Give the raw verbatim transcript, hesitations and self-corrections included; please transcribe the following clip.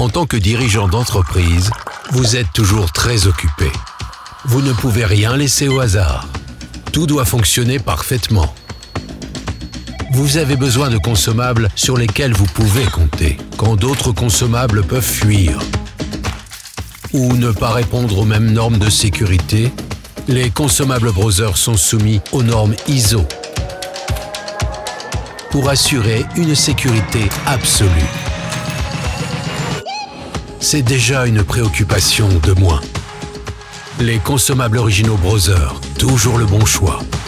En tant que dirigeant d'entreprise, vous êtes toujours très occupé. Vous ne pouvez rien laisser au hasard. Tout doit fonctionner parfaitement. Vous avez besoin de consommables sur lesquels vous pouvez compter, quand d'autres consommables peuvent fuir ou ne pas répondre aux mêmes normes de sécurité. Les consommables browsers sont soumis aux normes I S O pour assurer une sécurité absolue. C'est déjà une préoccupation de moins. Les consommables originaux browsers, toujours le bon choix.